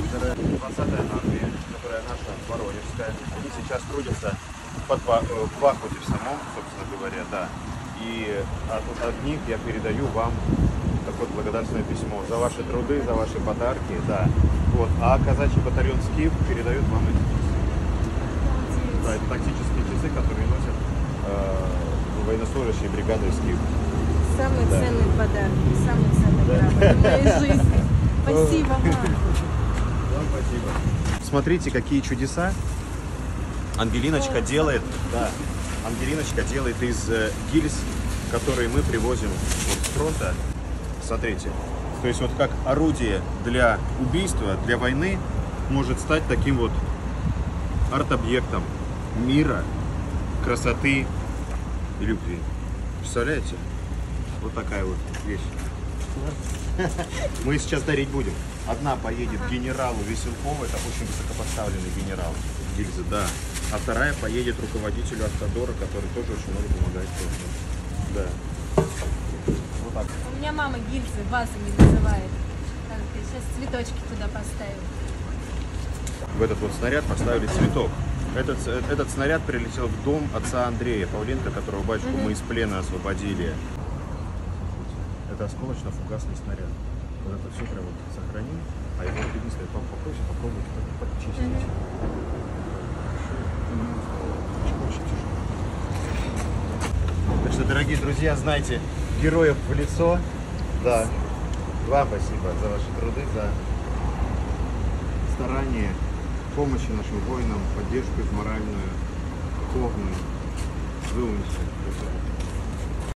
Это 20-я армия, которая наша, Воронежская. Они сейчас трудятся в Бахмуте в самом, собственно говоря, да. И от них я передаю вам такое благодарственное письмо за ваши труды, за ваши подарки, да. Вот. А казачий батальон «Скиф» передает вам эти часы. Да, это тактические часы, которые носят военнослужащие бригады «Скиф». Самый ценный подарок, самый ценный подарок в моей жизни. Спасибо вам. Вам спасибо. Смотрите, какие чудеса Ангелиночка делает. Да, Ангелиночка делает из гильз, которые мы привозим вот с фронта. Смотрите, то есть вот как орудие для убийства, для войны может стать таким вот арт-объектом мира, красоты и любви. Представляете? Вот такая вот вещь. Мы сейчас дарить будем. Одна поедет генералу Веселкову, это очень высокопоставленный генерал, гильзы, да. А вторая поедет руководителю Автодора, который тоже очень много помогает. Да. Вот так. У меня мама гильзы вазами называет. Сейчас цветочки туда поставим. В этот вот снаряд поставили цветок. Этот снаряд прилетел в дом отца Андрея Павленко, которого батюшку мы из плена освободили. Это осколочно-фугасный снаряд. Вот это все прям вот сохраним, а его единственное, попросим, попробуйте почистить. Очень тяжело. Так что, дорогие друзья, знайте героев в лицо. Да. Вам спасибо за ваши труды, за старание, помощи нашим воинам, поддержку их моральную, духовную. Вы умничаете.